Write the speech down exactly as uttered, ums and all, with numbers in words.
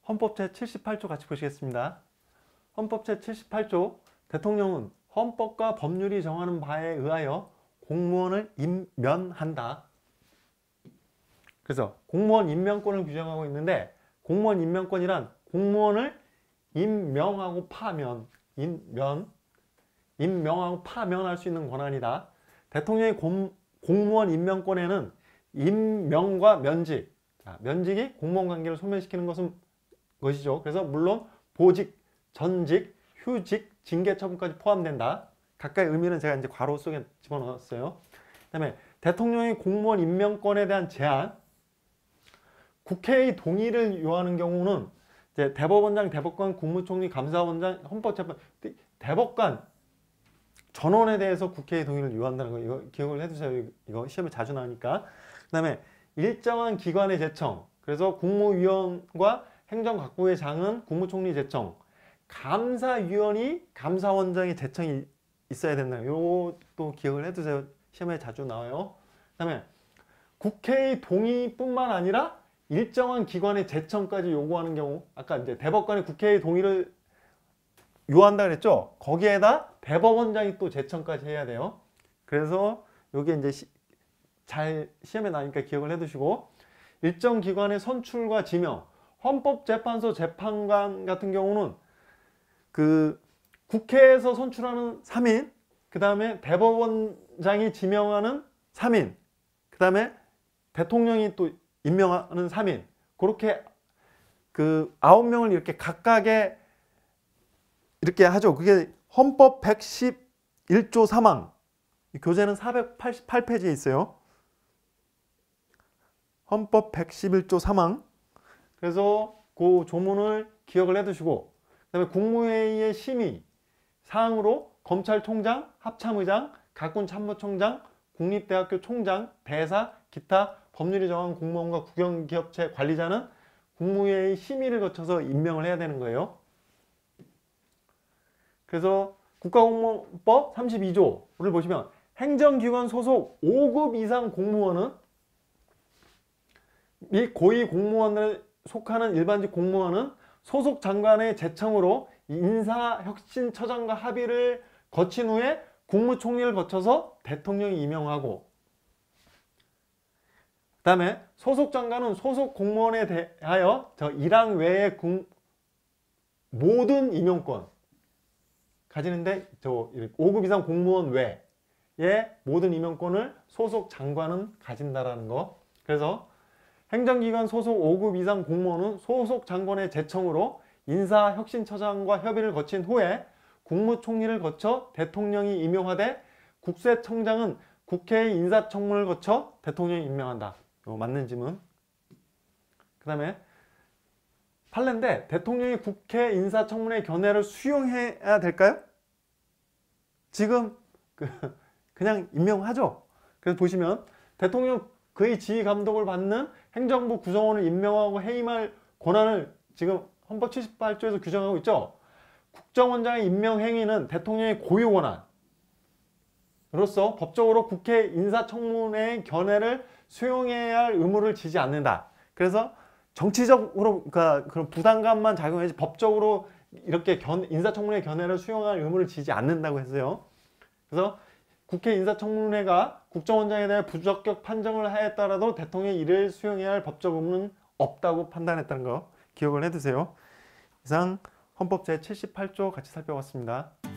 헌법 제칠십팔 조 같이 보시겠습니다. 헌법 제칠십팔 조 대통령은 헌법과 법률이 정하는 바에 의하여 공무원을 임면한다. 그래서 공무원 임명권을 규정하고 있는데, 공무원 임명권이란 공무원을 임명하고 파면, 임면, 임명하고 파면할 수 있는 권한이다. 대통령의 공, 공무원 임명권에는 임명과 면직, 자, 면직이 공무원 관계를 소멸시키는 것은 것이죠. 그래서 물론 보직, 전직, 휴직, 징계 처분까지 포함된다. 각각의 의미는 제가 이제 괄호 속에 집어넣었어요. 그 다음에 대통령의 공무원 임명권에 대한 제한, 국회의 동의를 요하는 경우는 이제 대법원장, 대법관, 국무총리, 감사원장, 헌법재판, 대법관 전원에 대해서 국회의 동의를 요한다는 거, 이거 기억을 해두세요. 이거 시험에 자주 나오니까. 그 다음에 일정한 기관의 제청, 그래서 국무위원과 행정각부의 장은 국무총리 제청, 감사위원이 감사원장의 제청이 있어야 된다. 요것도 기억을 해두세요. 시험에 자주 나와요. 그 다음에 국회의 동의뿐만 아니라 일정한 기관의 제청까지 요구하는 경우, 아까 이제 대법관이 국회의 동의를 요한다 그랬죠? 거기에다 대법원장이 또 제청까지 해야 돼요. 그래서 요게 이제 시, 잘 시험에 나니까 기억을 해두시고, 일정 기관의 선출과 지명, 헌법재판소 재판관 같은 경우는 그 국회에서 선출하는 삼 인, 그 다음에 대법원장이 지명하는 삼 인, 그 다음에 대통령이 또 임명하는 삼 인, 그렇게 그 아홉 명을 이렇게 각각의 이렇게 하죠. 그게 헌법 백십일 조 삼 항, 교재는 사백팔십팔 페이지에 있어요. 헌법 백십일 조 삼 항. 그래서 그 조문을 기억을 해두시고, 그 다음에 국무회의의 심의 사항으로 검찰총장, 합참의장, 각군참모총장, 국립대학교 총장, 대사, 기타 법률이 정한 공무원과 국영기업체 관리자는 국무회의 심의를 거쳐서 임명을 해야 되는 거예요. 그래서 국가공무원법 삼십이 조를 보시면 행정기관 소속 오 급 이상 공무원은 및 고위 공무원을 속하는 일반직 공무원은 소속 장관의 제청으로 인사혁신처장과 합의를 거친 후에 국무총리를 거쳐서 대통령이 임명하고, 그 다음에 소속 장관은 소속 공무원에 대하여 저 일 항 외의 공, 모든 임용권 가지는데, 저 오 급 이상 공무원 외의 모든 임용권을 소속 장관은 가진다라는 거. 그래서 행정기관 소속 오 급 이상 공무원은 소속 장관의 제청으로 인사혁신처장과 협의를 거친 후에 국무총리를 거쳐 대통령이 임명하되, 국세청장은 국회의 인사청문을 거쳐 대통령이 임명한다. 이거 맞는 지문. 그 다음에 판례인데, 대통령이 국회 인사청문회 견해를 수용해야 될까요? 지금 그 그냥 임명하죠. 그래서 보시면 대통령 그의 지휘 감독을 받는 행정부 구성원을 임명하고 해임할 권한을 지금 헌법 칠십팔 조에서 규정하고 있죠. 국정원장의 임명 행위는 대통령의 고유 권한으로서 법적으로 국회 인사청문회의 견해를 수용해야 할 의무를 지지 않는다. 그래서 정치적으로 그러니까 그런 부담감만 작용하지 법적으로 이렇게 견, 인사청문회 견해를 수용할 의무를 지지 않는다고 했어요. 그래서 국회 인사청문회가 국정원장에 대해 부적격 판정을 하였더라도 대통령이 이를 수용해야 할 법적 의무는 없다고 판단했다는 거 기억을 해두세요. 이상 헌법 제칠십팔 조 같이 살펴봤습니다.